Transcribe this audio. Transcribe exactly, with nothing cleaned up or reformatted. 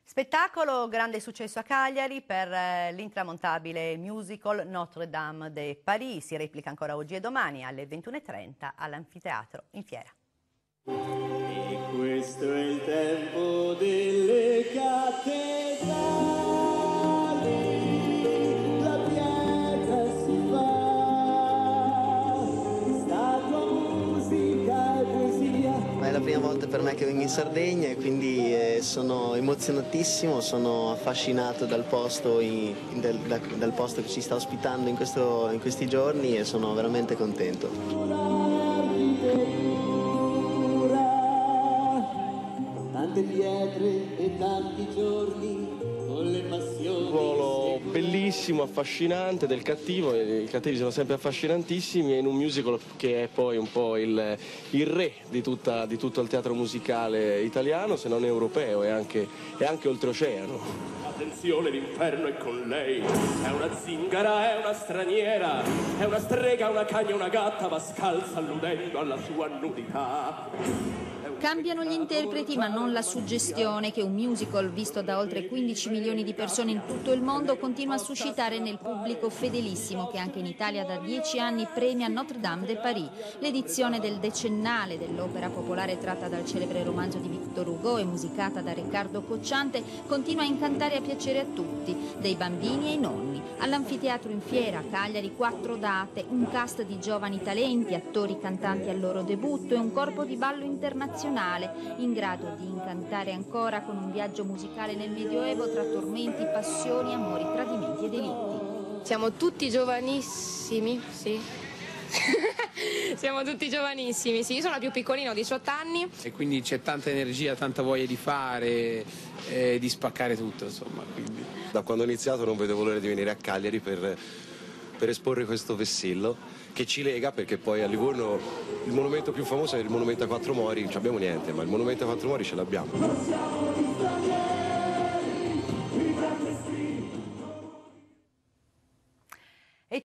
Spettacolo, grande successo a Cagliari per eh, l'intramontabile musical Notre-Dame de Paris. Si replica ancora oggi e domani alle ventuno e trenta all'Anfiteatro in Fiera. E questo è il tempo delle cattedrali, la pietra si fa, statua, musica e poesia. Ma è la prima volta per me che vengo in Sardegna e quindi eh, sono emozionatissimo, sono affascinato dal posto, in, in, dal, da, dal posto che ci sta ospitando in, questo, in questi giorni e sono veramente contento. Tante pietre e tanti giorni con le passioni. Un ruolo bellissimo, affascinante del cattivo, i cattivi sono sempre affascinantissimi, e in un musical che è poi un po' il, il re di, tutta, di tutto il teatro musicale italiano, se non europeo e anche, e anche oltreoceano. Attenzione, l'inferno è con lei, è una zingara, è una straniera, è una strega, una cagna, una gatta, va scalza alludendo alla sua nudità. Cambiano gli interpreti ma non la suggestione che un musical visto da oltre quindici milioni di persone in tutto il mondo continua a suscitare nel pubblico fedelissimo che anche in Italia da dieci anni premia Notre-Dame de Paris, l'edizione del decennale dell'opera popolare tratta dal celebre romanzo di Victor Hugo e musicata da Riccardo Cocciante continua a incantare e a piacere a tutti, dai bambini ai nonni. All'Anfiteatro in Fiera, Cagliari, quattro date, un cast di giovani talenti, attori cantanti al loro debutto e un corpo di ballo internazionale in grado di incantare ancora con un viaggio musicale nel Medioevo tra tormenti, passioni, amori, tradimenti e delitti. Siamo tutti giovanissimi, sì. Siamo tutti giovanissimi, sì. Io sono la più piccolina, ho diciotto anni. E quindi c'è tanta energia, tanta voglia di fare, eh, di spaccare tutto, insomma. Quindi. Da quando ho iniziato non vedevo l'ora di venire a Cagliari per, per esporre questo vessillo che ci lega, perché poi a Livorno il monumento più famoso è il monumento a Quattro Mori, non abbiamo niente, ma il monumento a Quattro Mori ce l'abbiamo.